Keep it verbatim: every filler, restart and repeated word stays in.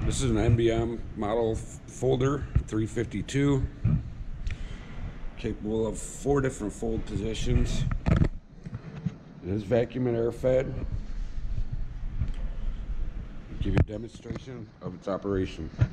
This is an M B M model folder three fifty-two, capable of four different fold positions. It is vacuum and air fed. Give you a demonstration of its operation.